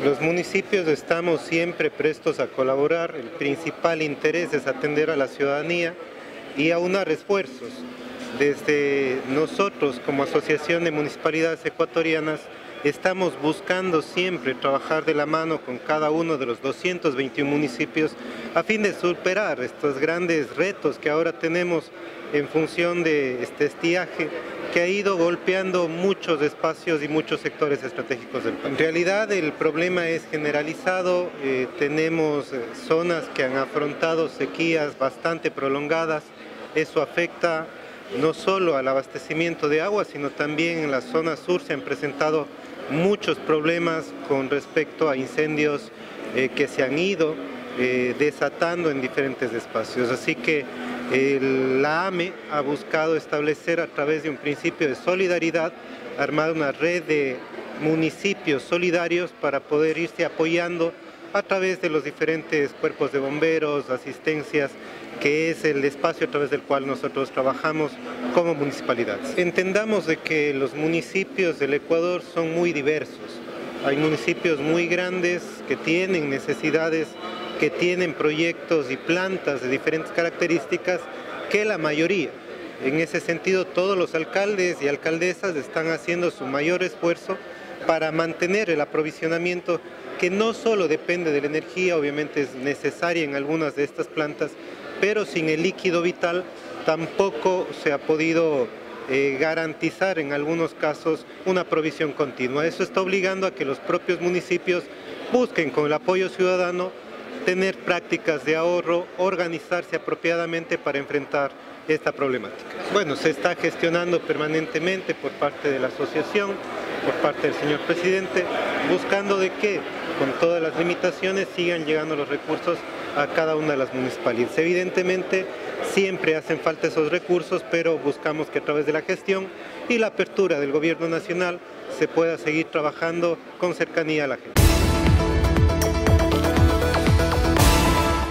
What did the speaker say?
Los municipios estamos siempre prestos a colaborar. El principal interés es atender a la ciudadanía y aunar esfuerzos. Desde nosotros, como Asociación de Municipalidades Ecuatorianas, estamos buscando siempre trabajar de la mano con cada uno de los 221 municipios a fin de superar estos grandes retos que ahora tenemos en función de este estiaje que ha ido golpeando muchos espacios y muchos sectores estratégicos del país. En realidad el problema es generalizado, tenemos zonas que han afrontado sequías bastante prolongadas. Eso afecta no solo al abastecimiento de agua, sino también en la zona sur se han presentado muchos problemas con respecto a incendios que se han ido desatando en diferentes espacios. Así que la AME ha buscado establecer a través de un principio de solidaridad, armar una red de municipios solidarios para poder irse apoyando a través de los diferentes cuerpos de bomberos, asistencias, que es el espacio a través del cual nosotros trabajamos como municipalidades. Entendamos de que los municipios del Ecuador son muy diversos. Hay municipios muy grandes que tienen necesidades, que tienen proyectos y plantas de diferentes características que la mayoría. En ese sentido, todos los alcaldes y alcaldesas están haciendo su mayor esfuerzo para mantener el aprovisionamiento que no solo depende de la energía, obviamente es necesaria en algunas de estas plantas, pero sin el líquido vital tampoco se ha podido garantizar en algunos casos una provisión continua. Eso está obligando a que los propios municipios busquen con el apoyo ciudadano tener prácticas de ahorro, organizarse apropiadamente para enfrentar esta problemática. Bueno, se está gestionando permanentemente por parte de la asociación, por parte del señor presidente, buscando de que con todas las limitaciones sigan llegando los recursos a cada una de las municipalidades. Evidentemente siempre hacen falta esos recursos, pero buscamos que a través de la gestión y la apertura del gobierno nacional se pueda seguir trabajando con cercanía a la gente.